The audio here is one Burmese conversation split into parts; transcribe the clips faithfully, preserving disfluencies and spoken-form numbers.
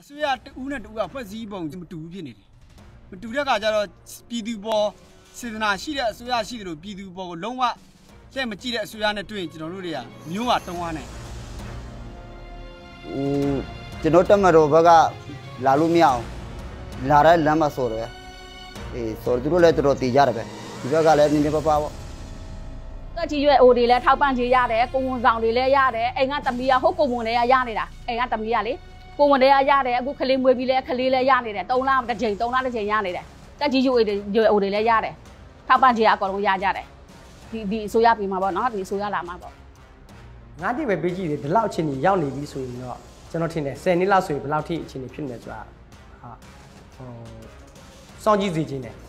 所以啊，乌那乌啊，不是一帮这么တူ片的，တူတဲ့ကကြတော့ပြည်သူပေါ်စေတနာရှိတဲ့အစိုးရရှိတယ်လို့ပြည်သူပေါ်ကိုလုံးဝလက်မကြည့်တဲ့အစိုးရနဲ့တွေ့ရင်ကျွန်တော်တို့တွေကမျိုးကတုံးသွားနိုင်ဟိုကျွန်တော်တက်မတော်ဘက်ကလာလို့မရအောင်လာတဲ့လမ်းမှာဆိုတယ်အေးဆိုသူတို့လည်းတော်တော်တည်ကြတယ်ပဲဒီဘက်ကလည်းနည်းနည်းပါးပါးပေါ့တက်ကြီးရွယ်အိုတွေလည်းထောက်ပံ့ချေရတယ်ကိုဝန်ဆောင်တွေလည်းရတယ်အိမ်ကတမီးကဟုတ်ကိုဝန်တွေကရနေတာအိမ်ကတမီးကလေကိုဝန်တွေကရတယ်အခုခလေးမွေးပြီးလဲခလေးလည်းရနေတယ်၃လတစ်ချိန်၃လတစ်ချိန်ရနေတယ်တက်ကြီးရွယ်ရွယ်အိုတွေလည်းရတယ်ထောက်ပံ့ချေအကောင်လုံးရကြတယ်ဒီဒီအစိုးရပြီးမှာပေါ့နော်ဒီအစိုးရလာမှာပေါ့ငါတိပဲပေးကြည့်တယ်ဒီလောက်အချိန်ကြီးရောက်နေပြီဆိုရင်တော့ကျွန်တော်ထင်တယ်ဆယ်နှစ်လောက်ဆိုရင်ဘယ်လောက်ထိအချိန်ကြီးဖြစ်နေဆိုတာဟာဟိုစောင့်ကြည့်စီခြင်းတယ်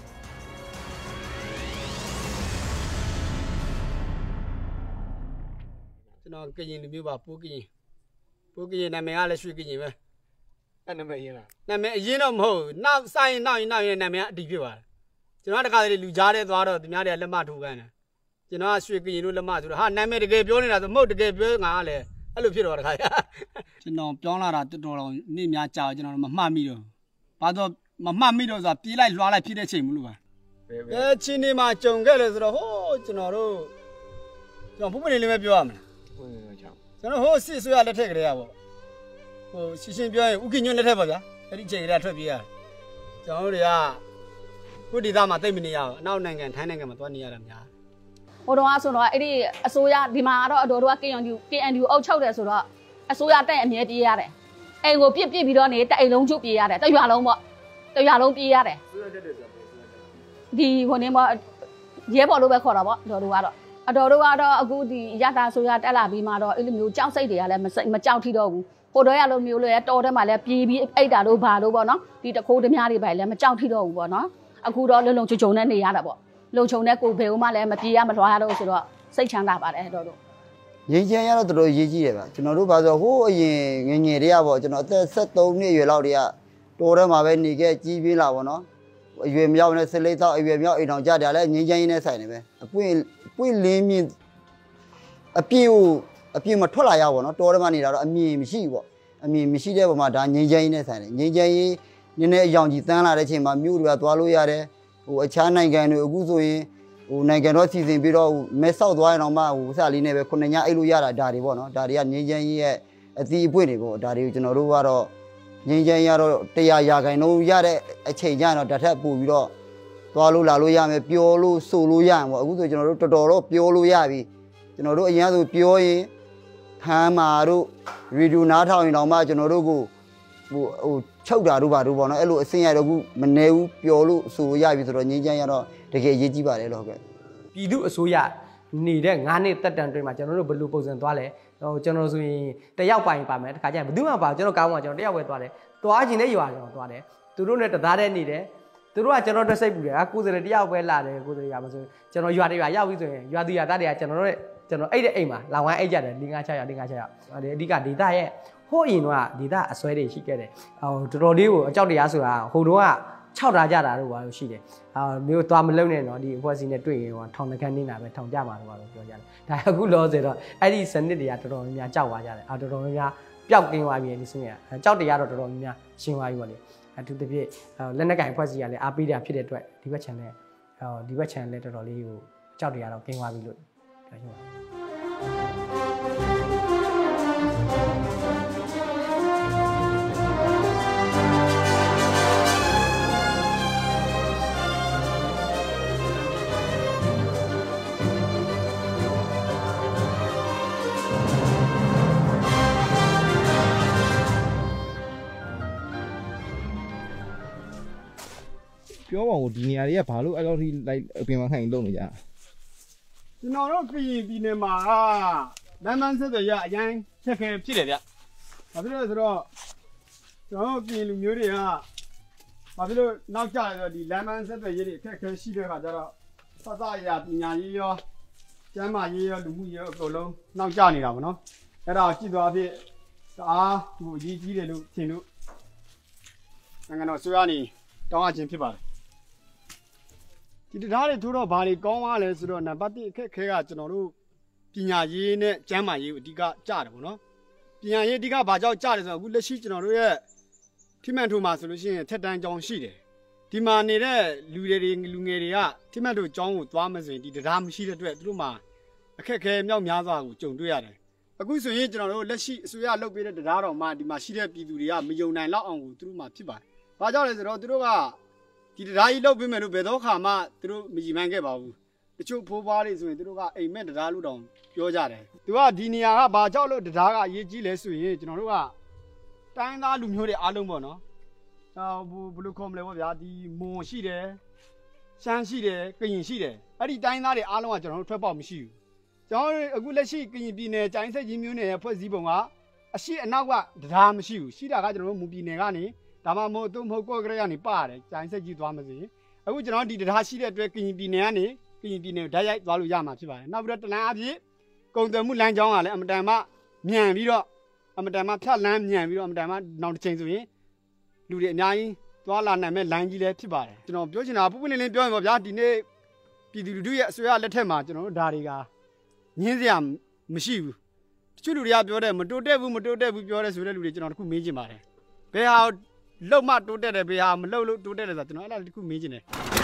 ကျွန်တော်ကရင်လူမျိုးပါပိုးကရင်ပိုးကရင်နာမည်ကလည်းရွှေကရင်ပဲအဲ့နာမည်အရင်လားနာမည်အရင်တော့မဟုတ်နောက်ဆိုင်ရင်နောက်ရင်နောက်ရင်နာမည်ကအတီးဖြစ်ပါတယ်ကျွန်တော်တခါတည်းလူကြားတဲ့သွားတော့သူများတွေကလက်မထိုးခိုင်းတယ်ကျွန်တော်ကရွှေကရင်တို့လက်မဆိုတော့ဟာနာမည်တကယ်ပြောနေတာဆိုမဟုတ်တကယ်ပြောငါကလည်းအဲ့လိုဖြစ်တော့တခါကျွန်တော်ပြောင်းလာတာတော်တော်တော်နေ့များကြာကျွန်တော်မမှတ်မိတော့ဘာတော့မမှတ်မိတော့ဆိုတာပြေးလိုက်လွှားလိုက်ဖြစ်တဲ့ချိန်မလို့ပါအဲချင်းနေမှာကြုံခဲ့လေဆိုတော့ဟိုးကျွန်တော်တို့ကျွန်တော်ဘုပ္ပနေလေးပဲပြောရမလားကျွန်တော်ဟိုးစစ်ဆိုရလက်ထက်ကလေးရပေါ့ဟိုရှင်းရှင်းပြောရင်ဥက္ကညွန့်လက်ထက်ပါဗျာအဲ့ဒီချိန်ကလေးထွက်ပြေးရတယ်ကျွန်တော်တို့တွေကကိုဒေသမှာတိတ်မနေရဘူးအနောက်နိုင်ငံထိုင်းနိုင်ငံမှာသွားနေရတာများဟိုတော့ဆိုတော့အဲ့ဒီအစိုးရဒီမှာတော့အတော်တို့က KNU KNU အုပ်ချုပ်တယ်ဆိုတော့အစိုးရတက်အမြဲပြေးရတယ်အိမ်ကိုပြစ်ပြစ်ပြီးတော့နေတအိမ်လုံးချုပ်ပြေးရတယ်တရွာလုံးပေါ့တရွာလုံးပြေးရတယ်ဒီဟိုနေမှာရဲဘော်လို့ပဲခေါ်တာပေါ့တော်တို့ကတော့အတော်တို့ကတော့အခုဒီရတာဆိုရတက်လာပြီးမှတော့အဲ့လိုမျိုးကြောက်စိတ်တွေကလည်းမကြောက်ထီတော့ဘူးဟိုတော့ရလိုမျိုးလေတော်ထဲမှာလည်းပြေးပြီးအိတ်တာလို့ဘာလို့ပေါ့နော်ဒီတခိုးတများတွေပဲလည်းမကြောက်ထီတော့ဘူးပေါ့နော်အခုတော့လုံလုံချုံချုံနဲ့နေရတာပေါ့လုံချုံနဲ့ကိုဘယ်ဦးမှလည်းမပြေးရမလွှားရတော့ဆိုတော့စိတ်ချမ်းသာပါတယ်တော်တို့ရင်းချမ်းရတော့တော်တော်ရေးကြည့်တယ်ဗျကျွန်တော်တို့ဘာဆိုဟိုးအရင်ငငယ်တွေကပေါ့ကျွန်တော်အသက်၁၃နှစ်အရွယ်လောက်တည်းကတော်ထဲမှာပဲနေခဲ့ကြီးပြင်းလာပေါ့နော်အရွယ်မြောက်နဲ့ဆလေးတော့အရွယ်မြောက်အိမ်တော်ကြတယ်လည်းငင်းချမ်းရင်းနဲ့ဆိုင်နေပဲအပွင့်ပွင့်လင်းမြင့်အပြည့်ကိုအပြည့်မထွက်လာရပါတော့တော်ထဲမှာနေတာတော့အမြင်မရှိဘူးပေါ့အမြင်မရှိတဲ့ပုံမှာဒါငင်းချမ်းရင်းနဲ့ဆိုင်တယ်ငင်းချမ်းရင်းနည်းနည်းအယောင်ကြီးတန်းလာတဲ့ချိန်မှာမြို့တွေကသွားလို့ရတယ်ဟိုအခြားနိုင်ငံတွေအခုဆိုရင်ဟိုနိုင်ငံတော်စီစဉ်ပြီးတော့မဲဆောက်သွားရင်တော့မှဟိုစလေးနဲ့ပဲခုနှစ်ညအိတ်လို့ရတာဒါတွေပေါ့နော်ဒါတွေကငင်းချမ်းကြီးရဲ့အသီးအပွင့်တွေပေါ့ဒါတွေကိုကျွန်တော်တို့ကတော့ငင်းချမ်းရတော့တရားရာခိုင်နှုန်းရတဲ့အချိန်ကျရင်တော့တစ်ထပ်ပို့ပြီးတော့သွားလို့လာလို့ရမယ်ပြောလို့ဆိုလို့ရရင်ပေါ့အခုဆိုကျွန်တော်တို့တော်တော်တော့ပြောလို့ရပြီကျွန်တော်တို့အရင်ဆိုပြောရင်ဟမ်းမာတို့ရေဒီယိုနားထောင်ရင်တော့မှကျွန်တော်တို့ကိုဟိုဟိုချုပ်တာတို့ပါတို့ပေါ့နော်အဲ့လိုအစင်ရတော့ခုမနေဘူးပျော်လို့ဆိုလို့ရပြီဆိုတော့ငင်းချမ်းရတော့တကယ်အရေးကြီးပါတယ်လို့ဟုတ်ကဲ့ပြည်သူအစိုးရနေတဲ့ငါးနှစ်တက်တန်တွင်မှာကျွန်တော်တို့ဘယ်လိုပုံစံသွားလဲဟိုကျွန်တော်ဆိုရင်တယောက်ပိုင်ပါမယ်တခါကျရင်ဘယ်သူမှပါကျွန်တော်ကောင်းမှကျွန်တော်တယောက်ပဲသွားတယ်သွားခြင်းနဲ့ရွာကျွန်တော်သွားတယ်သူတို့နဲ့တသားတည်းနေတယ်သူတို့ကကျွန်တော်တက်စိတ်ပူတယ်ဟာကိုယ်စရတယောက်ပဲလာတယ်ကိုယ်စရရမဆိုကျွန်တော်ရွာတရွာရောက်ပြီဆိုရင်ရွာသူရွာသားတွေကကျွန်တော်တို့ကျွန်တော်အဲ့တဲ့အိမ်မှာလောင်ဝိုင်းအိတ်ကြတယ်၄၅၆ရောက်၄၅၆ရောက်ဒီအဓိကဒေတာရဲ့ဟိုးအရင်တော့ဒေတာအစွဲတွေရှိခဲ့တယ်ဟိုတော်တော်လေးကိုအကြောက်တရားဆိုတာဟိုတော့ကခြောက်ထားကြတာတော့ဘာလို့ရှိတယ်အာမျိုးသွားမလုံးနဲ့တော့ဒီအဖွဲ့အစည်းနဲ့တွေ့ရင်ဟိုထောင်နှခမ်းနေတာပဲထောင်ကြမှာတော့ဘာလို့ပြောကြတယ်ဒါအခုလောဆိုတော့အဲ့ဒီစနစ်တွေကတော်တော်များများကြောက်သွားကြတယ်အာတော်တော်များများပျောက်ကင်းသွားပြီဒီစနစ်ကကြောက်တရားတော့တော်တော်များများရှင်းသွားပြီပေါ့လေအထူးသဖြင့်လက်နက်ကင်အဖွဲ့အစည်းကလည်းအားပေးတာဖြစ်တဲ့အတွက်ဒီဘက် channel ဟိုဒီဘက် channel လည်းတော်တော်လေးဟိုကြောက်တရားတော့ကင်းသွားပြီလို့ပြောချင်ပါတယ်ပြောပါဦးဒီနေရာတွေကဘာလို့အဲ့လိုထိလိုက်အပြင်မှာခိုင်လုံနေကြကျွန်တော်တို့ပြည်ပြည်နယ်မှာလမ်းမဆက်တွေရအရင်ချက်ခဲဖြစ်တယ်ဗျဘာဖြစ်လို့လဲဆိုတော့ကျွန်တော်တို့ပြည်လူမျိုးတွေကဘာဖြစ်လို့နောက်ကျလဲဆိုတော့ဒီလမ်းမဆက်တွေရတွေအခက်ခဲရှိတဲ့ခါကျတော့စသရပညာရေးရောကျန်းမာရေးရောလူမှုရေးရောအကုန်လုံးနောက်ကျနေတာပေါ့နော်အဲ့ဒါကြည့်သွားဖြစ်တအားဟိုကြီးကြီးတယ်လို့ထင်လို့နိုင်ငံတော်ဆိုရနေတောင်းအချင်းဖြစ်ပါတယ်ဒီတရားတွေထိုးတော့ဘာတွေကောင်းသွားလဲဆိုတော့နံပါတ်၁အခက်ခဲကကျွန်တော်တို့ပညာရေးနဲ့ကျန်းမာရေးကိုအဓိကကြားတယ်ပေါ့နော်ပညာရေးအဓိကဘာကြောင့်ကြားတယ်ဆိုတော့အခုလက်ရှိကျွန်တော်တို့ရဲ့ที่แม่ถูมาสรุปชิ้นเท็ดดันจองชีเดที่มาในเรื่องลูเรียงลูเงียร์ที่แม่ถูจองตัวมาสิ่งที่ดามชีเดด้วยทุกมาแค่แค่เมียวเมียวตัวกูจงด้วยอะไรกูส่วนใหญ่จะเราเล่นชีส่วนใหญ่เราไปเล่นดารอมาที่มาชีเดปีดูเรียไม่ยอมนายเล่าอังกูทุกมาที่บ้านพระเจ้าเลยเราทุกว่าที่ดาอีเราไปไม่รู้ไปตัวข้ามาทุกมีจีมันแค่บ่าวช่วยผู้บริสุทธิ์ทุกว่าไอ้แม่ดาลูดองเยอะจัดเลยตัวว่าดีนี่อ่ะพระเจ้าเราดาก็ยี่จีเลยส่วนใหญ่จะเราว่าตั้งแต่ลุงเขาได้อารมณ์บ่เนาะอ่าบุบุรุษคอมเลยว่าแบบดีโมชีเดช่างชีเดกินชีเดไอ้ที่ตั้งแต่ได้อารมณ์จะเราทั่วไปไม่ชีကျွန်တော်အခုလက်ရှိကရင်ပြည်နယ်ကြိုင်းဆက်ကြီးမျိုးနယ်ရဲ့ဖွဲ့စည်းပုံကအရှိအနောက်ကတရားမရှိဘူးရှိတာကကျွန်တော်တို့မူပြည်နယ်ကနေဒါမှမဟုတ်သူ့မဟုတ်ကော့ကရက်ကနေပါတယ်ကြိုင်းဆက်ကြီးသွားမစေအခုကျွန်တော်ဒီတရားရှိတဲ့အတွက်ကရင်ပြည်နယ်ကနေကရင်ပြည်နယ်ဓာတ်ရိုက်သွားလို့ရမှာဖြစ်ပါတယ်နောက်ပြီးတော့တလန်အပြည့်ကုန်သွယ်မှုလမ်းကြောင်းကလည်းအမတန်မှမြန်ပြီးတော့အမတန်မှဖြတ်လန်းမြန်ပြီးတော့အမတန်မှနောက်တစ်ချိန်ဆိုရင်လူတွေအများကြီးသွားလာနိုင်မဲ့လမ်းကြီးလည်းဖြစ်ပါတယ်ကျွန်တော်ပြောချင်တာပုပွလင်းလင်းပြောရင်ပေါ့ဗျာဒီနေ့ပြည်သူလူထုရဲ့အစိုးရလက်ထက်မှာကျွန်တော်တို့ဒါတွေကညင်းစရာမရှိဘူးတချို့လူတွေကပြောတယ်မတိုးတက်ဘူးမတိုးတက်ဘူးပြောတယ်ဆိုတဲ့လူတွေကျွန်တော်တခုမေးချင်ပါတယ်ဘယ်ဟာလှုပ်မှတိုးတက်တယ်ဘယ်ဟာမလှုပ်လို့တိုးတက်တယ်ဆိုတော့ကျွန်တော်အဲ့ဒါတခုမေးချင်တယ်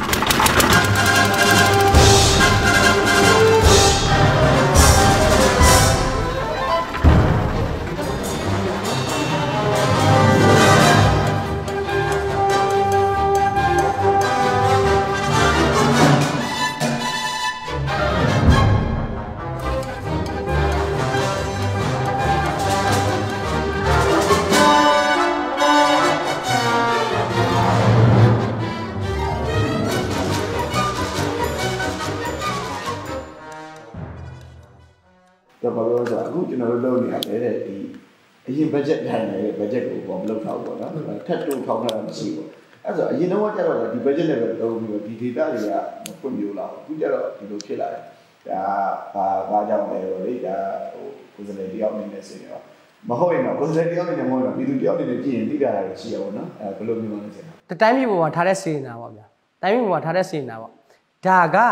တော့ဘာလို့လဲဆိုတော့အခုကျွန်တော်တို့လုပ်နေရတယ်တဲ့ဒီအရင် budget တိုင်းနဲ့ budget ကိုပေါ့မလုပ်တော့ဘူးပေါ့နော်ထပ်တိုးထောင်းတာမရှိဘူးအဲ့ဆိုအရင်တော့ကျတော့ဒီ budget နဲ့ပဲလုပ်ပြီးဒီ data တွေကမဖွင့်ပြလို့အခုကျတော့ဒီလိုဖြစ်လာတယ်ဒါဘာဘာကြောင့်လဲပေါ့လေဒါဟိုကိုယ်စလဲတယောက်နေနေဆိုရင်မဟုတ်ရင်တော့ကိုယ်စလဲတယောက်နေနေမဟုတ်တော့ပြည်သူတယောက်နေနေကြည့်ရင်သိတာလည်းရှိရပါတော့အဲဘယ်လိုမျိုးလဲဆိုတော့တိုင်းပြည်ပေါ်မှာထားတဲ့စေနာပေါ့ဗျာတိုင်းပြည်ပေါ်မှာထားတဲ့စေနာပေါ့ဒါက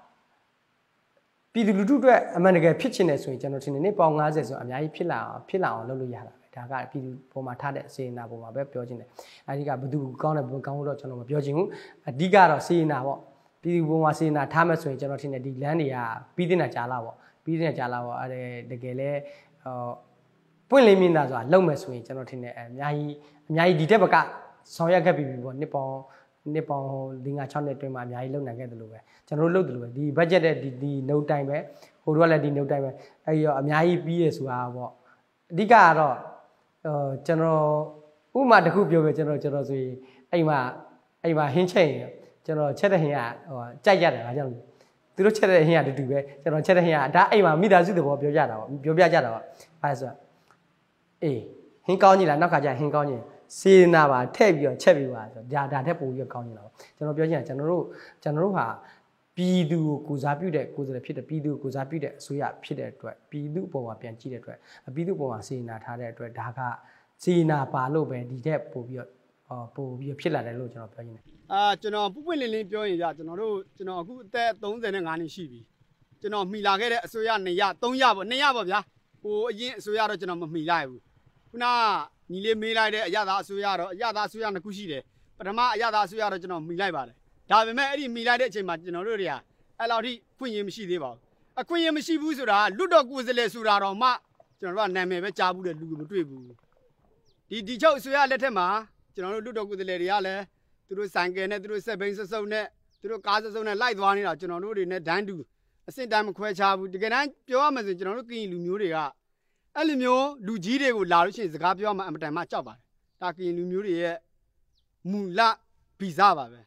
ပြည်သူလူထုအတွက်အမှန်တကယ်ဖြစ်ချင်တယ်ဆိုရင်ကျွန်တော်ထင်တယ်နေ့ပေါင်၅၀ဆိုအများကြီးဖြစ်လာအောင်ဖြစ်လာအောင်လုပ်လို့ရတာပဲဒါကပြည်သူပေါ်မှာထားတဲ့စေနာပေါ်မှာပဲပြောချင်တယ်အဲဒီကဘယ်သူကောင်းတယ်ဘယ်ကောင်းလို့ကျွန်တော်မပြောချင်ဘူးအဓိကတော့စေနာပေါ့ပြည်သူပေါ်မှာစေနာထားမယ်ဆိုရင်ကျွန်တော်ထင်တယ်ဒီလမ်းတွေကပြီးတင်တာကြားလာပေါ့ပြီးတင်တာကြားလာပေါ့အဲတကယ်လဲဟိုပွင့်လင်းမြင်တာဆိုတာလုံမယ်ဆိုရင်ကျွန်တော်ထင်တယ်အများကြီးအများကြီးဒီတက်ဘကဆောင်ရွက်ခဲ့ပြီးပြီပေါ့နှစ်ပေါင်နှစ်ပေါင်၄၅၆နှစ်အတွင်းမှာအများကြီးလုံနိုင်ခဲ့တယ်လို့ပဲကျွန်တော်တို့လုပ်တယ်လို့ပဲဒီ budget တဲ့ဒီဒီ note တိုင်းပဲဟိုတို့ကလည်းဒီ note တိုင်းပဲအဲဒီတော့အများကြီးပြီးရဆိုတာပေါ့အဓိကကတော့ဟိုကျွန်တော်ဥပမာတစ်ခုပြောပြကျွန်တော်ကျွန်တော်ဆိုရင်အိမ်မှာအိမ်မှာဟင်းချက်ရင်ကျွန်တော်ချက်တဲ့ဟင်းကဟိုကြိုက်ရတယ်အားကြောင့်သူတို့ချက်တဲ့ဟင်းကတူတူပဲကျွန်တော်ချက်တဲ့ဟင်းကဒါအိမ်မှာမိသားစုသဘောပြောကြတာပေါ့ပြောပြကြတာပေါ့အဲဆိုအေးဟင်းကောင်းကြီးလားနောက်ခါကျဟင်းကောင်းကြီးစေနာပါထည့်ပြီးတော့ချက်ပြီးပါဆိုဒါဒါထက်ပိုပြီးတော့ကောင်းနေတာပေါ့ကျွန်တော်ပြောချင်တာကျွန်တော်တို့ကျွန်တော်တို့ဟာပြည်သူကိုကိုစားပြုတဲ့ကိုယ်စားလှယ်ဖြစ်တဲ့ပြည်သူကိုကိုစားပြုတဲ့အစိုးရဖြစ်တဲ့အတွက်ပြည်သူအပေါ်မှာပြန်ကြည့်တဲ့အတွက်ပြည်သူအပေါ်မှာစေနာထားတဲ့အတွက်ဒါကစေနာပါလို့ပဲဒီတဲ့ပို့ပြီးတော့ပို့ပြီးဖြစ်လာတယ်လို့ကျွန်တော်ပြောချင်တယ်အာကျွန်တော်ပုပွင့်လင်းလင်းပြောရင်ကြာကျွန်တော်တို့ကျွန်တော်အခုအသက်၃၅နှစ်ရှိပြီကျွန်တော်မှီလာခဲ့တဲ့အစိုးရနေရ၃ရပေါ့၂ရပေါ့ဗျာဟိုအရင်အစိုးရတော့ကျွန်တော်မမှီလိုက်ဘူးခုနညီလေးမေးလိုက်တဲ့အရသာအစိုးရတော့အရသာအစိုးရနှစ်ခုရှိတယ်ပထမအရသာအစိုးရတော့ကျွန်တော်မှီလိုက်ပါတယ်ဒါပေမဲ့အဲ့ဒီမှီလိုက်တဲ့အချိန်မှာကျွန်တော်တို့တွေကအဲ့လောက်ထိဖွင့်ရင်မရှိသေးပါဘူးအခွင့်အရေးမရှိဘူးဆိုတာလွတ်တော်ကိုယ်စားလှယ်ဆိုတာတော့မှကျွန်တော်တို့ကနာမည်ပဲကြားဘူးတဲ့လူမတွေ့ဘူးဒီဒီချုပ်အစိုးရလက်ထက်မှာကျွန်တော်တို့လွတ်တော်ကိုယ်စားလှယ်တွေကလည်းသူတို့ဆိုင်ကယ်နဲ့သူတို့ဆက်ဘိန်းဆက်စုပ်နဲ့သူတို့ကားဆက်စုပ်နဲ့လိုက်သွားနေတာကျွန်တော်တို့တွေနဲ့ဒန်းတူအဆင့်တန်းမခွဲခြားဘူးတကယ်တမ်းပြောရမယ်ဆိုကျွန်တော်တို့ကရင်လူမျိုးတွေကအဲ့လိုမျိုးလူကြီးတွေကိုလာလို့ရှိရင်စကားပြောမှအမတန်မှကြောက်ပါတယ်ဒါကရင်လူမျိုးတွေရဲ့မူလဗီဇပါပဲ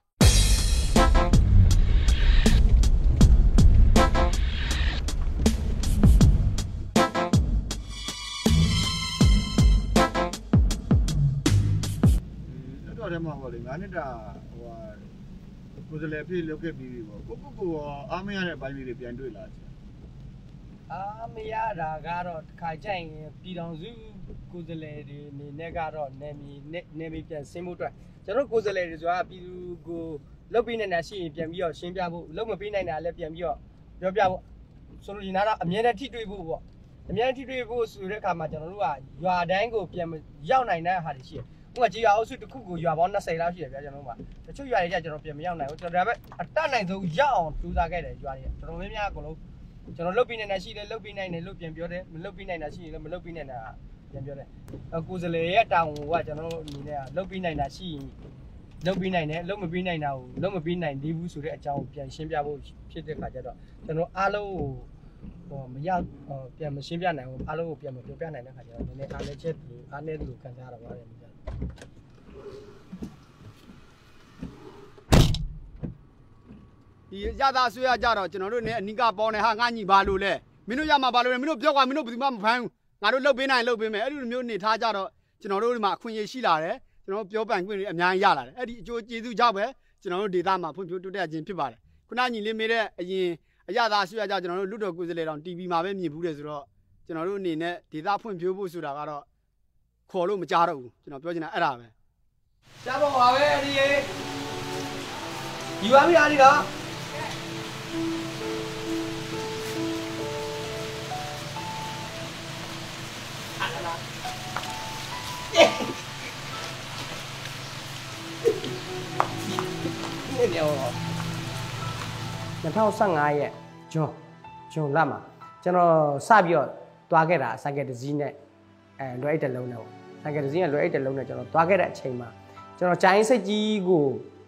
တော့တယ်မှာပေါ့လေငါးနှစ်တာဟိုဟာကိုယ်စလဲပြည့်လုပ်ခဲ့ပြီးပြီပေါ့ကိုကိုကိုအားမရတဲ့ဘိုင်းလေးတွေပြန်တွေ့လာတယ်အားမရတာကတော့တစ်ခါကြိုက်ရင်ပြည်တော်စုကိုယ်စလဲတွေအနေနဲ့ကတော့နေမီနေမီပြန်ဆင်းဖို့အတွက်ကျွန်တော်ကိုယ်စလဲတွေဆိုတာပြည်သူကိုလုတ်ပြီးနေတာရှိရင်ပြန်ပြီးတော့ရှင်းပြဖို့လုတ်မပြီးနိုင်တာလည်းပြန်ပြီးတော့ပြောပြဖို့ဆိုလို့ဒီနာတော့အမြဲတမ်းထိတွေ့ဖို့ပေါ့အမြဲတမ်းထိတွေ့ဖို့ဆိုတဲ့အခါမှာကျွန်တော်တို့ကရွာတိုင်းကိုပြန်ရောက်နိုင်တဲ့ဟာတွေရှိတယ်ဥပမာကြီးရွာအုပ်စုတစ်ခုကိုရွာပေါင်းtwentyလောက်ရှိတယ်ဗျာကျွန်တော်တို့မှာတချို့ရွာတွေကျကျွန်တော်ပြန်မရောက်နိုင်ဘူးကျွန်တော်ဒါပေမဲ့အတက်နိုင်ဆုံးရောက်အောင်ကြိုးစားခဲ့တယ်ရွာတွေတော်တော်များများအကုန်လုံးကျွန်တော်လုတ်ပြီးနေတာရှိတယ်လုတ်ပြီးနိုင်တယ်လုတ်ပြန်ပြောတယ်မလုတ်ပြီးနိုင်တာရှိရင်လည်းမလုတ်ပြီးနိုင်တာပြန်ပြောတယ်ကိုယ်စလေရဲ့တောင်ကကျွန်တော်တို့အနေနဲ့လုတ်ပြီးနိုင်တာရှိရင်လုတ်ပြီးနိုင်တယ်လုတ်မပြီးနိုင်တာကိုလုတ်မပြီးနိုင်သေးဘူးဆိုတဲ့အကြောင်းကိုပြန်ရှင်းပြဖို့ဖြစ်တဲ့ခါကျတော့ကျွန်တော်အားလုံးကိုဟိုမရောက်ပြန်မရှင်းပြနိုင်ဘူးအားလုံးကိုပြန်မပြောပြနိုင်တဲ့ခါကျတော့နည်းနည်းအားနည်းချက်လို့အားနည်းလို့ခံစားရတာပါတယ်ဒီရသားဆွေးရကြတော့ကျွန်တော်တို့ねအနိကပေါနေဟာငါညီပါလို့လဲမင်းတို့ရမှာပါလို့လဲမင်းတို့ပြောကွာမင်းတို့ဘယ်သူမှမဖမ်းဘူးငါတို့လှုပ်ပေးနိုင်လှုပ်ပေးမယ်အဲ့ဒီလိုမျိုးနေထားကြတော့ကျွန်တော်တို့ဒီမှာအခွင့်အရေးရှိလာတယ်ကျွန်တော်ပြောပိုင်ခွင့်တွေအများကြီးရလာတယ်အဲ့ဒီအကျိုးကျေးဇူးကြောင့်ပဲကျွန်တော်တို့ဒေသမှာဖွံ့ဖြိုးတိုးတက်ခြင်းဖြစ်ပါတယ်ခုနညီလေးမေးတဲ့အရင်အရသာဆွေးရကြကျွန်တော်တို့လူတော်ကိုယ်စားလှယ်တောင် တီဗီ မှာပဲမြင်ဘူးတယ်ဆိုတော့ကျွန်တော်တို့အနေနဲ့ဒေသဖွံ့ဖြိုးဖို့ဆိုတာကတော့ခေါ်လို့မကြားတော့ဘူးကျွန်တော်ပြောချင်တာအဲ့ဒါပဲကြားပါပါပဲဒီရေယူပါပြီအားဒီတော့2015ရဲ့ဂျွန်ဂျွန်လမှာကျွန်တော်စပြီးတော့တွားခဲ့တာဆိုင်ကယ်တစ်စီးနဲ့အဲလွယ်အိတ်တစ်လုံးနဲ့ပေါ့ဆိုင်ကယ်တစ်စီးနဲ့လွယ်အိတ်တစ်လုံးနဲ့ကျွန်တော်တွားခဲ့တဲ့အချိန်မှာကျွန်တော်ဂျိုင်းစိတ်ကြီးကို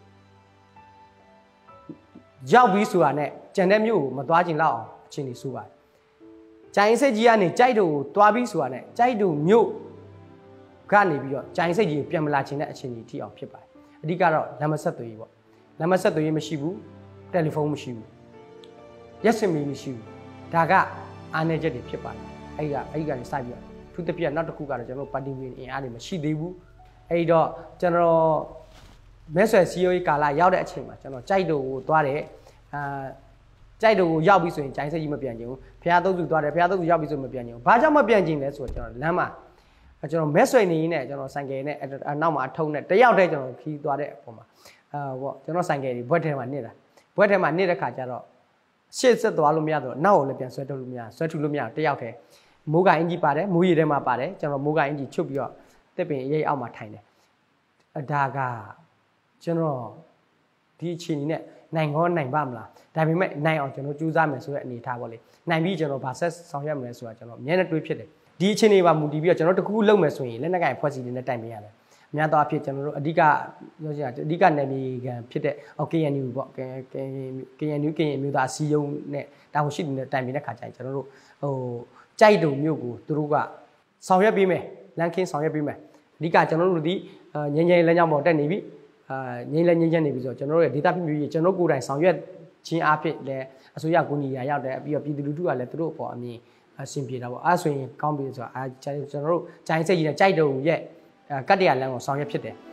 ရောက်ပြီးဆိုတာနဲ့ကြံတဲ့မြို့ကိုမတွားချင်တော့အောင်အချိန်ကြီးဆိုပါတယ်ဂျိုင်းစိတ်ကြီးကနေကြိုက်တူကိုတွားပြီးဆိုတာနဲ့ကြိုက်တူမြို့ကနေပြီးတော့ဂျိုင်းစိတ်ကြီးကိုပြန်မလာချင်တဲ့အချိန်ကြီးထိအောင်ဖြစ်ပါတယ်အဓိကတော့လမ်းမဆက်သွေးကြီးပေါ့လမ်းမဆက်သွေးရေးမရှိဘူးတယ်လီဖုန်းမရှိဘူးရက်စင်မီမရှိဘူးဒါကအားနည်းချက်တွေဖြစ်ပါတယ်အဲ့ကအဲ့ကနေစပြီးတော့သူတပြက်နောက်တစ်ခုကတော့ကျွန်တော်ပါတီဝင်အင်အားတွေမရှိသေးဘူးအဲ့တော့ကျွန်တော်မဲဆွယ်စီယိုရေးကာလရောက်တဲ့အချိန်မှာကျွန်တော်ကြိုက်တူကိုသွားတယ်အာကြိုက်တူကိုရောက်ပြီဆိုရင်ဂျိုင်းစိတ်ကြီးမပြန်ချင်ဘူးဖျားသုံးစုသွားတယ်ဖျားသုံးစုရောက်ပြီဆိုမပြန်ချင်ဘူးဘာကြောင့်မပြန်ချင်လဲဆိုတော့ကျွန်တော်လမ်းမှာကျွန်တော်မဲဆွယ်နေရင်းနဲ့ကျွန်တော်ဆိုင်ကယ်နဲ့နောက်မှာအထုံးနဲ့တယောက်တည်းကျွန်တော်ခီးသွားတဲ့အပေါ်မှာအာပေါ့ကျွန်တော်ဆိုင်ကယ်တွေဘွက်ထဲမှာနေတာဘွက်ထဲမှာနေတဲ့ခါကျတော့ရှေ့ဆက်သွားလို့မရတော့နောက်ကိုလည်းပြန်ဆွဲထုတ်လို့မရဆွဲထုတ်လို့မရတယောက်တည်းမိုးကအင်ကြီးပါတယ်မိုးရီထဲမှာပါတယ်ကျွန်တော်မိုးကအင်ကြီးချုပ်ပြီးတော့တစ်ပင်ရိပ်အောက်မှာထိုင်တယ်အဒါကကျွန်တော်ဒီအချိန်ကြီးနဲ့နိုင်ကောနိုင်ပါမလားဒါပေမဲ့နိုင်အောင်ကျွန်တော်ကြိုးစားမယ်ဆိုတဲ့အနေအထားပေါ့လေနိုင်ပြီးကျွန်တော်ဗာဆက်ဆောင်ရွက်မယ်ဆိုတာကျွန်တော်အများနဲ့တွေးဖြစ်တယ်ဒီအချိန်တွေပါမူတည်ပြီးတော့ကျွန်တော်တခုလုပ်မယ်ဆိုရင်လက်နက်ကင်ဖွဲ့စည်းနေနဲ့တိုင်ပေးရတယ်အများသောအားဖြင့်ကျွန်တော်တို့အဓိကပြောချင်တာအဓိကနေပြည်ခံဖြစ်တဲ့ ကေအန်ယူ ပေါ့ ကေအန်ယူ ကရင်မျိုးသားစီယုံနဲ့တာဝန်ရှိတဲ့တိုင်ပေးတဲ့ခါကျရင်ကျွန်တော်တို့ဟိုကြိုက်တုံမျိုးကိုသူတို့ကဆောင်ရွက်ပေးမယ်လမ်းခင်းဆောင်ရွက်ပေးမယ်အဓိကကျွန်တော်တို့ဒီငင်းငင်းလမ်းကြောင်းပေါ်တက်နေပြီအာငင်းလဲငင်းချက်နေပြီဆိုတော့ကျွန်တော်တို့ရဲ့ data ဖြန့်ဖြူးရေးကျွန်တော်ကိုယ်တိုင်ဆောင်ရွက်ခြင်းအဖြစ်လည်းအစိုးရကူညီရာရောက်တယ်ပြီးတော့ပြည်သူလူထုကလည်းသူတို့အပေါ်အမြင်အဆင်ပြေတာပေါ့အဲဆိုရင်ကောင်းပြီဆိုတော့အဲကျွန်တော်တို့ဂျိုင်းစိတ်ကြီးနဲ့ကြိုက်တုံရဲ့ကတ်တရလမ်းကိုဆောင်ရွက်ဖြစ်တယ်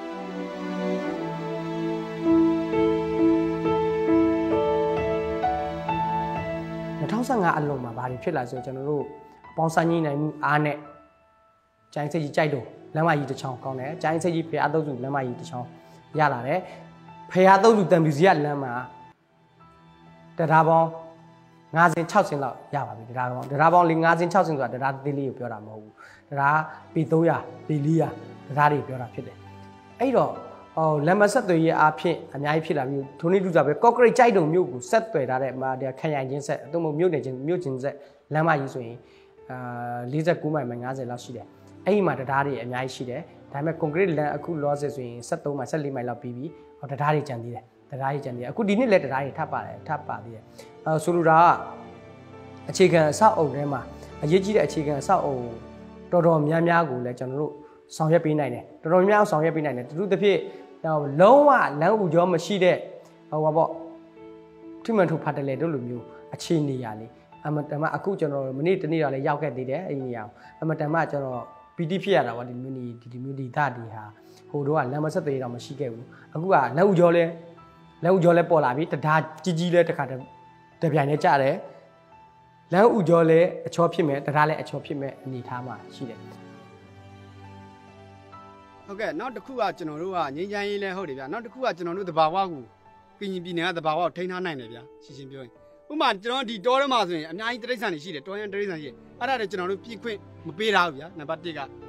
၂၀၁၅အလုံးမှာဘာတွေဖြစ်လာဆိုကျွန်တော်တို့အပေါင်းဆိုင်ကြီးနိုင်မှုအားနဲ့ဂျိုင်းစိတ်ကြီးကြိုက်တုံလမ်းမကြီးတစ်ချောင်းကောင်းတယ်ဂျိုင်းစိတ်ကြီးဖျားသုံးစုလမ်းမကြီးတစ်ချောင်းရလာတယ်ဖျားသုံးစုတံမြူစီရလမ်းမှာတရားပေါင်း၅ဆင်း၆ဆင်းလောက်ရပါပြီတရားပေါင်းတရားပေါင်းလေး၅ဆင်း၆ဆင်းဆိုတာတရားသေးလေးကိုပြောတာမဟုတ်ဘူးတရားပေ၃၀၀ပေ၄၀၀တရားတွေပြောတာဖြစ်တယ်အဲ့တော့ဟိုလမ်းမဆက်သွယ်ရေးအားဖြင့်အများကြီးဖြစ်လာပြီးဒိုနီတူကြပဲကော့ကရိတ်ကြိုက်တုံမြို့ကိုဆက်သွယ်ထားတဲ့မာဒီခရိုင်ချင်းဆက်အတော့မြို့နယ်ချင်းမြို့ချင်းဆက်လမ်းမကြီးဆိုရင်အာ၄၉မိုင်မိုင်၅၀လောက်ရှိတယ်အဲ့ဒီမှာတရားတွေအများကြီးရှိတယ်ဒါပေမဲ့ concrete လမ်းအခု loss ဆိုရင်၁၃မိုင်၁၄မိုင်လောက်ပြီးပြီဟောတရားတွေကျန်သေးတယ်တရားတွေကျန်သေးတယ်အခုဒီနှစ်လည်းတရားတွေထပ်ပါတယ်ထပ်ပါသေးတယ်အဲဆိုလိုတာကအခြေခံအဆောက်အုံထဲမှာအရေးကြီးတဲ့အခြေခံအဆောက်အုံတော်တော်များများကိုလည်းကျွန်တော်တို့ဆောင်ရွက်ပေးနိုင်တယ်တော်တော်များများဆောင်ရွက်ပေးနိုင်တယ်တူတူတစ်ဖြစ်လုံးဝလမ်းဥကြောမရှိတဲ့ဟိုပါပေါ့ထိမှန်ထူဖတ်တယ်လေတို့လိုမျိုးအခြေအနေရလေအမတန်မှအခုကျွန်တော်မနေ့တနေ့တော့လည်းရောက်ခဲ့သေးတယ်အဲ့ဒီနေရာအမတန်မှကျွန်တော်ပီတိဖြစ်ရတာပေါ့ဒီမျိုးဒီဒီမျိုးဒီသားဒီဟာဟိုတော့ကလမ်းမဆက်သွယ်တော့မရှိခဲ့ဘူးအခုကလက်ဥကြောလဲလက်ဥကြောလဲပေါ်လာပြီတရားကြီးကြီးလဲတခါတပြိုင်နဲ့ကြတယ်လမ်းဥကြောလဲအချောဖြစ်မယ်တရားလဲအချောဖြစ်မယ်အနေထားမှာရှိတယ်ဟုတ်ကဲ့နောက်တစ်ခုကကျွန်တော်တို့ကငင်းချမ်းရေးလဲဟုတ်တယ်ဗျာနောက်တစ်ခုကကျွန်တော်တို့တဘာဝကိုကရင်ပြည်နယ်ကတဘာဝကိုထိန်းထားနိုင်တယ်ဗျာရှင်းရှင်းပြောရင်ဥပမာကျွန်တော်ဒီတောထဲမှာဆိုရင်အများကြီးတိရစ္ဆာန်တွေရှိတယ်တောရန်တိရစ္ဆာန်ရှိတယ်အဲ့ဒါတွေကျွန်တော်တို့ပြည့်ခွင့်မပေးတာဘူးဗျာနံပါတ်၁ကန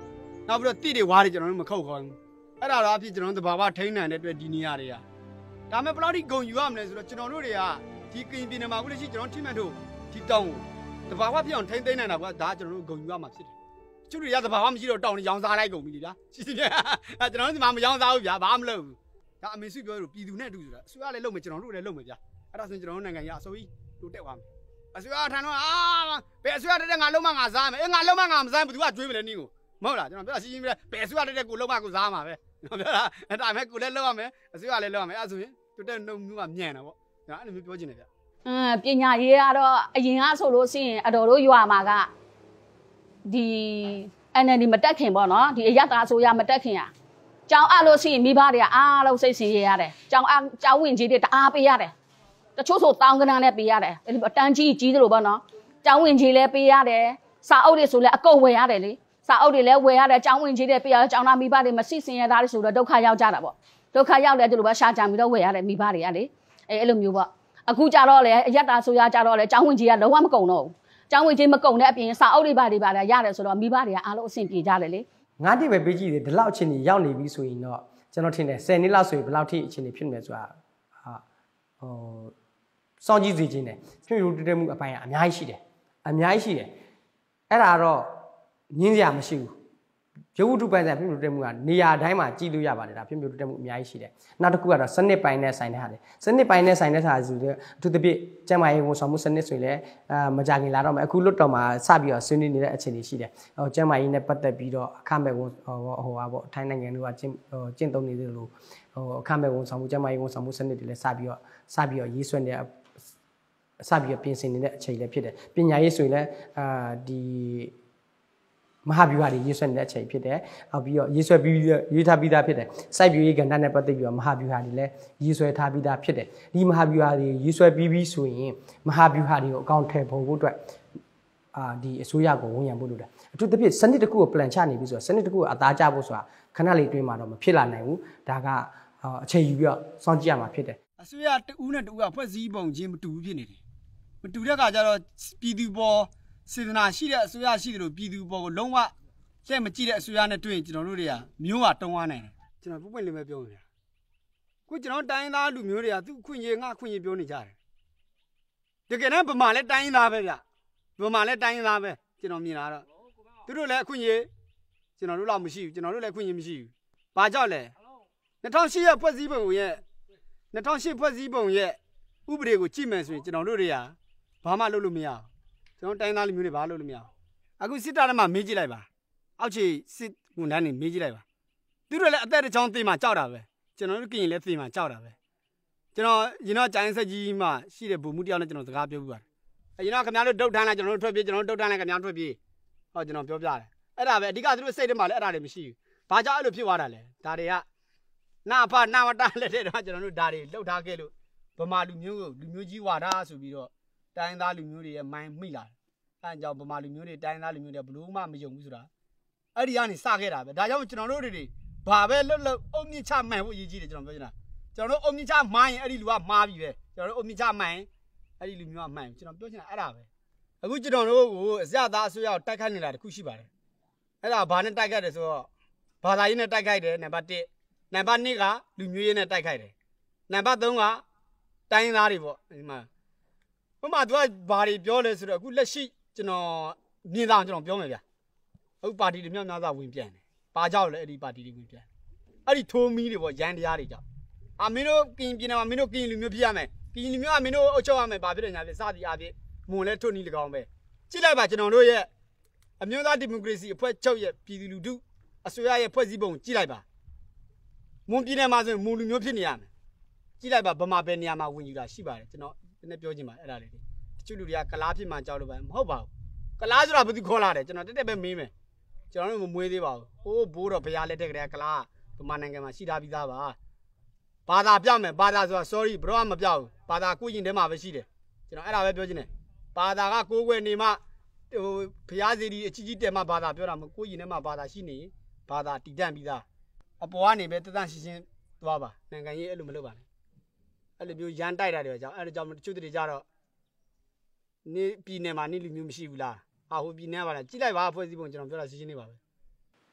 နောက်ပြီးတော့တိတွေဝါးတွေကျွန်တော်တို့မခုတ်ခေါ်ဘူးအဲ့ဒါတော့အဖြစ်ကျွန်တော်တို့တဘာဝထိန်းနိုင်တဲ့အတွက်ဒီနေရာတွေကဒါမဲ့ဘယ်လောက်ထိဂုံယူရမလဲဆိုတော့ကျွန်တော်တို့တွေကဒီကရင်ပြည်နယ်မှာအခုလက်ရှိကျွန်တော်ထိမှတ်တို့ဒီတောင်ကိုတဘာဝပြအောင်ထိန်းသိမ်းနိုင်တာကဒါကျွန်တော်တို့ဂုံယူရမှာဖြစ်တယ်ကျုပ်တွေကတဘာဝမရှိတော့တောင်တွေရောင်းစားလိုက်ကုန်ပြီလေဗျာရှိသေးတယ်အဲကျွန်တော်တို့ဒီမှာမရောင်းစားဘူးဗျာဘာမှမလုပ်ဘူးဒါအမေစုပြောလို့ပြည်သူနဲ့အတူဆိုတာအစိုးရလည်းလုပ်မယ်ကျွန်တော်တို့လည်းလုပ်မယ်ဗျာအဲ့ဒါဆိုရင်ကျွန်တော်တို့နိုင်ငံရအစိုးရတိုးတက်သွားမယ်အစိုးရထန်တော့အာဘယ်အစိုးရတက်တဲ့ငါလုံးမငါစားမယ်အဲငါလုံးမငါမစားဘူးဘယ်သူကကျွေးမလဲနင်းကိုမဟုတ်လားကျွန်တော်ပြောတာရှင်းရှင်းပြဘယ်အစိုးရတက်တဲ့ကိုလုံးမကိုစားမှာပဲကျွန်တော်ပြောတာအဲ့ဒါမဲ့ကိုလည်းလုပ်ရမယ်အစိုးရလည်းလုပ်ရမယ်အဲ့ဒါဆိုရင်တိုးတက်နှုံမျိုးကမြန်တာပေါ့ကျွန်တော်အဲ့လိုမျိုးပြောချင်တယ်ဗျအင်းပညာရေးကတော့အရင်ကဆိုလို့ရှိရင်အတော်တို့ရွာမှာကဒီ အန် အယ် ဒီ မတက်ခင်ပေါ့နော်ဒီအရသာအစိုးရမတက်ခင်อ่ะကျောင်းအလို့ရှိရင်မိဘတွေကအားလုံးစိတ်ဆင်းရဲရတယ်ကျောင်းအကျောင်းဝင်ကြီးတွေတအားပေးရတယ်တချို့ဆိုတောင်းကနန်းနဲ့ပေးရတယ်အဲ့ဒီအတန်းကြီးကြီးသလိုပေါ့နော်ကျောင်းဝင်ကြီးလည်းပေးရတယ်စာအုပ်တွေဆိုလည်းအကုန်ဝယ်ရတယ်လေစာအုပ်တွေလည်းဝယ်ရတယ်ကျောင်းဝင်ကြီးတွေပေးရတယ်ကျောင်းသားမိဘတွေမစိဆင်းရဲတာတွေဆိုတော့ဒုက္ခရောက်ကြတာပေါ့ဒုက္ခရောက်တယ်ဒီလိုပဲရှာကြံပြီးတော့ဝယ်ရတယ်မိဘတွေကလေအဲအဲ့လိုမျိုးပေါ့အခုကြတော့လေအရသာအစိုးရကြတော့လေကျောင်းဝင်ကြီးကလုံးဝမကုန်တော့ဘူးကျောင်းဝင်ကြီးမကုန်တဲ့အပြင်စာအုပ်တွေပါတွေပါလည်းရတယ်ဆိုတော့မိဘတွေကအားလုံးအဆင်ပြေကြတယ်လေငါတိပဲပေးကြည့်တယ်ဒီလောက်အချိန်ကြီးရောက်နေပြီဆိုရင်တော့ကျွန်တော်ထင်တယ်ဆယ်နှစ်လောက်ဆိုရင်ဘယ်လောက်ထိအချိန်ကြီးဖြစ်နေဆိုတာဟာဟိုစောင့်ကြည့်စီခြင်းနဲ့ဖြည့်ရိုးတက်မှုအပိုင်းကအများကြီးရှိတယ်အများကြီးရှိတယ်အဲ့ဒါတော့ငင်းစရာမရှိဘူးရုပ်ဝတ္ထုပိုင်းဆိုင်ဖြည့်ရိုးတက်မှုကနေရာတိုင်းမှာကြည့်လို့ရပါတယ်ဒါဖြည့်ရိုးတက်မှုအများကြီးရှိတယ်နောက်တစ်ခုကတော့စနစ်ပိုင်းနဲ့ဆိုင်တဲ့ဟာလေစနစ်ပိုင်းနဲ့ဆိုင်တဲ့ဟာဆိုတော့အထူးသဖြင့်ကျန်းမာရေးဝန်ဆောင်မှုစနစ်ဆိုရင်လည်းအာမကြခင်လာတော့မယ်အခုလွတ်တော်မှာစပြီးတော့ဆွေးနွေးနေတဲ့အခြေအနေရှိတယ်ဟိုကျန်းမာရေးနဲ့ပတ်သက်ပြီးတော့အခမဲ့ဝန်ဟိုဟိုဟာပေါ့ထိုင်းနိုင်ငံတို့ကကျင့်ဟိုကျင့်သုံးနေတယ်လို့ဟိုအခမဲ့ဝန်ဆောင်မှုကျန်းမာရေးဝန်ဆောင်မှုစနစ်တွေလည်းစပြီးတော့စပြီးတော့ရေးဆွဲနေစပြီးတော့ပြင်ဆင်နေတဲ့အခြေအနေလည်းဖြစ်တယ်ပညာရေးဆိုရင်လည်းအာဒီမဟာဗျူဟာတွေရေးဆွဲနေတဲ့အချိန်ဖြစ်တယ်။နောက်ပြီးတော့ရေးဆွဲပြီးရေးထားပြီးသားဖြစ်တယ်။စိုက်ပျိုးရေးကဏ္ဍနဲ့ပတ်သက်ပြီးတော့မဟာဗျူဟာတွေလည်းရေးဆွဲထားပြီးသားဖြစ်တယ်။ဒီမဟာဗျူဟာတွေရေးဆွဲပြီးပြီးဆိုရင်မဟာဗျူဟာတွေကိုအကောင့်ထည့်ဖို့အတွက်အာဒီအစိုးရကိုဝန်ရံဖို့လုပ်တယ်။အထူးသဖြင့်စနစ်တစ်ခုကို plan ချနေပြီးဆိုတော့စနစ်တစ်ခုကိုအသားကျဖို့ဆိုတာခဏလေးတွင်းမှာတော့မဖြစ်လာနိုင်ဘူး။ဒါကအချိန်ယူပြီးတော့စောင့်ကြည့်ရမှာဖြစ်တယ်။အစိုးရတူးနဲ့တူးကဖွဲ့စည်းပုံချင်းမတူဘူးဖြစ်နေတယ်။မတူတဲ့အခါကျတော့ပြည်သူပေါ်စေတနာရှိတဲ့အစိုးရရှိတယ်လို့ပြည်သူပေါ်ကိုလုံးဝလက်မကြည့်တဲ့အစိုးရနဲ့တွေ့ရင်ကျွန်တော်တို့တွေကမျိုးကတုံးသွားနိုင်တယ်ကျွန်တော်ပွင့်ပွင့်လေးပဲပြောနေတယ်ခုကျွန်တော်တိုင်းသားလူမျိုးတွေကသူ့ခွင့်ရငါခွင့်ရပြောနေကြတယ်တကယ်တော့ဗမာလည်းတိုင်းသားပဲဗျဗမာလည်းတိုင်းသားပဲကျွန်တော်မြင်လာတော့သူတို့လည်းအခွင့်ရကျွန်တော်တို့လောက်မရှိဘူးကျွန်တော်တို့လည်းအခွင့်ရမရှိဘူးဘာကြောင့်လဲ၂၀၀၈ရဲ့ဖွဲ့စည်းပုံရဲ့၂၀၀၈ဖွဲ့စည်းပုံရဲ့ဥပဒေကိုကြည့်မယ်ဆိုရင်ကျွန်တော်တို့တွေကဘာမှလုပ်လို့မရဘူးကျွန်တော်တိုင်းသားလူမျိုးတွေဘာလုပ်လို့မရဘူးအခုစစ်တပ်ထဲမှာမေးကြည့်လိုက်ပါအောက်ခြေစစ်ဝန်ထမ်းတွေမေးကြည့်လိုက်ပါသူတို့လည်းအသက်တစ်ချောင်းသေမှကြောက်တာပဲကျွန်တော်တို့ကရင်လည်းသေမှကြောက်တာပဲကျွန်တော်ရင်တော့ကျိုင်းဆက်ကြီးမှရှိတဲ့ဗိုလ်မှူးတယောက်နဲ့ကျွန်တော်စကားပြောပြပါတယ်အရင်တော့ခင်ဗျားတို့ဒုတ်ထမ်းလိုက်ကျွန်တော်တို့ထွက်ပြေးကျွန်တော်တို့ဒုတ်ထမ်းလိုက်ခင်ဗျားထွက်ပြေးဟောကျွန်တော်ပြောပြတယ်အဲ့ဒါပဲအဓိကသူတို့စိတ်ထဲမှာလည်းအဲ့ဒါတွေမရှိဘူးဘာကြောင့်အဲ့လိုဖြစ်သွားတာလဲဒါတွေကနာဖနာဝတလက်တဲ့တော့ကျွန်တော်တို့ဒါတွေလှုပ်ထားခဲ့လို့ဗမာလူမျိုးကိုလူမျိုးကြီးဝါဒဆိုပြီးတော့တိုင်းသားလူမျိုးတွေရဲ့မိုင်းမိလာတယ်အဲ့ကြောင့်ဗမာလူမျိုးတွေတိုင်းသားလူမျိုးတွေဘလို့မှမယုံဘူးဆိုတာအဲ့ဒီကနေစခဲ့တာပဲဒါကြောင့်ကျွန်တော်တို့တွေဘာပဲလှုပ်လှုပ်အုံမြင့်ချမှန်ဖို့အရေးကြီးတယ်ကျွန်တော်ပြောချင်တာကျွန်တော်တို့အုံမြင့်ချမှန်ရင်အဲ့ဒီလူကမှားပြီပဲကျွန်တော်တို့အုံမြင့်ချမှန်ရင်အဲ့ဒီလူမျိုးကမှန်ကျွန်တော်ပြောချင်တာအဲ့ဒါပဲအခုကျွန်တော်တို့ကိုအစသားအစိုးရကိုတိုက်ခိုက်နေတာတခုရှိပါတယ်အဲ့ဒါဘာနဲ့တိုက်ခိုက်တယ်ဆိုတော့ဘာသာရေးနဲ့တိုက်ခိုက်တယ်နံပါတ်တစ်နံပါတ်နှစ်ကလူမျိုးရေးနဲ့တိုက်ခိုက်တယ်နံပါတ်သုံးကတိုင်းသားတွေပေါ့ဒီမှာဥပမာသူကဘာတွေပြောလဲဆိုတော့အခုလက်ရှိကျွန်တော်မြင်တာကျွန်တော်ပြောမယ်ဗျာအခုပါတီတွေမြောက်များစွာဝင်ပြန်တယ်။ဘာကြောင့်လဲအဲ့ဒီပါတီတွေဝင်ပြန်။အဲ့ဒီထိုးမီးတွေပေါ့ရန်တရားတွေကြောင့်။အာမင်းတို့ကင်ပြည်နယ်မှာမင်းတို့ကင်လူမျိုးဖြစ်ရမယ်။ကင်လူမျိုးကမင်းတို့အုပ်ချုပ်ရမယ်ဘာဖြစ်လဲညာဖြစ်စသည်အဖြစ်မွန်လဲထွတ်နီး၎င်းပဲ။ကြည့်လိုက်ပါကျွန်တော်တို့ရဲ့အမျိုးသားဒီမိုကရေစီအဖွဲ့ချုပ်ရဲ့ပြည်သူလူထုအစိုးရရဲ့ဖွဲ့စည်းပုံကြည့်လိုက်ပါ။မွန်ပြည်နယ်မှာဆိုရင်မွန်လူမျိုးဖြစ်နေရမယ်။ကြည့်လိုက်ပါဗမာပဲနေရာမှာဝင်ယူတာရှိပါတယ်ကျွန်တော်ဒီနေ့ပြောချင်ပါအဲ့ဒါလေးတွေ။တချို့လူတွေကကလားဖြစ်မှကြောက်လို့ပဲမဟုတ်ပါဘူး။ကလားဆိုတာဘယ်သူခေါ်လာတယ်ကျွန်တော်တက်တက်ပဲမေးမယ်။ကျွန်တော်တို့မမွေးသေးပါဘူး။ဟိုးဘိုးတော်ဘုရားလက်ထက်ကလေးကလားဗမာနိုင်ငံမှာရှိထားပြီးသားပါ။ဘာသာပြောင်းမယ်ဘာသာဆိုတာ sorry ဘရောမပြောင်းဘူး။ဘာသာကိုရင်ထဲမှာပဲရှိတယ်။ကျွန်တော်အဲ့ဒါပဲပြောချင်တယ်။ဘာသာကကိုးကွယ်နေမှဟိုဘုရားစီဒီအကြီးကြီးတဲမှဘာသာပြောတာမကိုရင်ထဲမှာဘာသာရှိနေဘာသာတည်တံ့ပြီးသား။အပေါ်ကနေပဲတသန့်ရှင်းရှင်းသွားပါ။နိုင်ငံရေးအဲ့လိုမလုပ်ပါနဲ့။အဲ့လိုမျိုးရန်တိုက်တာတွေကြောင့်အဲ့ဒါကြောင့်တချို့တွေကြတော့နေပြည်နယ်မှာနေလူမျိုးမရှိဘူးလား။ဟာဟိုပြည်နယ်ပါလားကြည့်လိုက်ပါဖွဲ့စည်းပုံကျွန်တော်ပြောတာရှင်းရှင်းလေးပါပဲ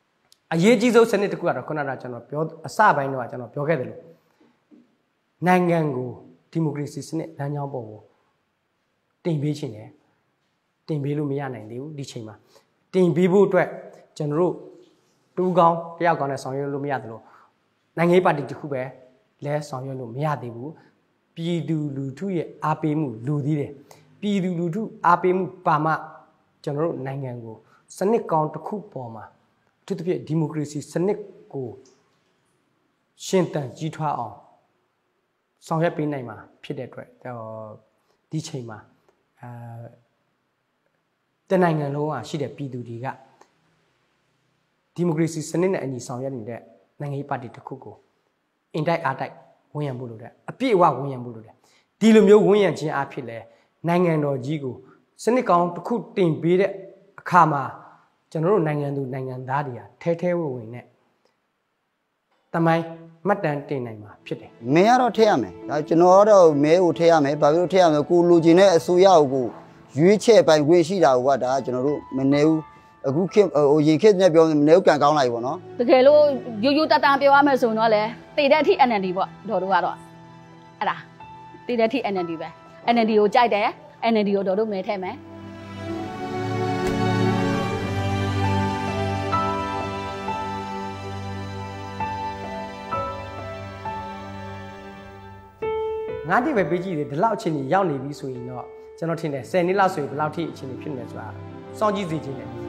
အရေးကြီးဆုံးစနစ်တစ်ခုကတော့ခုနကကျွန်တော်ပြောအစပိုင်းတော့ကျွန်တော်ပြောခဲ့တယ်လို့နိုင်ငံကိုဒီမိုကရေစီစနစ်လမ်းကြောင်းပေါ်ကိုတင်ပေးခြင်းတယ်တင်ပေးလို့မရနိုင်သေးဘူးဒီချိန်မှာတင်ပေးဖို့အတွက်ကျွန်တော်တို့တူကောင်းတယောက်ကောင်းနဲ့ဆောင်ရွက်လို့မရသလိုနိုင်ငံရေးပါတီတစ်ခုပဲလဲဆောင်ရွက်လို့မရသေးဘူးပြည်သူလူထုရဲ့အားပေးမှုလူသေးတယ်ပြည်သူလူထုအားပေးမှုပါမှကျွန်တော်တို့နိုင်ငံကိုစနစ်ကောင်းတစ်ခုပေါ်မှာအထူးသဖြင့်ဒီမိုကရေစီစနစ်ကိုရှင်သန်ကြီးထွားအောင်ဆောင်ရွက်ပေးနိုင်မှာဖြစ်တဲ့အတွက်ဒီချိန်မှာအဲတနိုင်ငံလုံးကရှိတဲ့ပြည်သူတွေကဒီမိုကရေစီစနစ်နဲ့အညီဆောင်ရွက်နေတဲ့နိုင်ငံရေးပါတီတစ်ခုကိုအင်တိုက်အားတိုက်ဝန်ရံဖို့လိုတယ်အပြည့်အဝဝန်ရံဖို့လိုတယ်ဒီလိုမျိုးဝန်ရံခြင်းအဖြစ်လဲနိုင်ငံတော်ကြီးကိုစနစ်ကောင်းတစ်ခုတင်ပေးတဲ့အခါမှာကျွန်တော်တို့နိုင်ငံသူနိုင်ငံသားတွေကထဲထဲဝင်ဝင်နဲ့တမိုင်းမှတ်တမ်းတင်နိုင်မှာဖြစ်တယ်မင်းကတော့ထည့်ရမယ်ဒါကျွန်တော်တော့မဲကိုထည့်ရမယ်ဘာဖြစ်လို့ထည့်ရမလဲကိုလူချင်းတဲ့အစိုးရကိုရွေးချယ်ပိုင်ခွင့်ရှိတာကဒါကျွန်တော်တို့မနေဘူးအခုခေတ်ဟိုရင်ခေတ်နဲ့ပြောမနေဘူးကံကောင်းလိုက်ပေါ့နော်တကယ်လို့ယူယူတတပြောရမယ်ဆိုတော့လေတည်တဲ့အထိ N N D ပေါ့တော်တို့ကတော့အဲ့ဒါတည်တဲ့အထိ N N D ပဲ N N D ကိုကြိုက်တယ် N N D ကိုတော်တို့မဲထည့်မယ်ငါးတိပဲပေးကြည့်တယ်ဒီလောက်အချိန်ကြီးရောက်နေပြီဆိုရင်တော့ကျွန်တော်ထင်တယ်ဆယ်နှစ်လောက်ဆိုရင်ဘယ်လောက်ထိအချိန်ကြီးဖြစ်နေလဲဆိုတာစောင့်ကြည့်စီခြင်းတယ်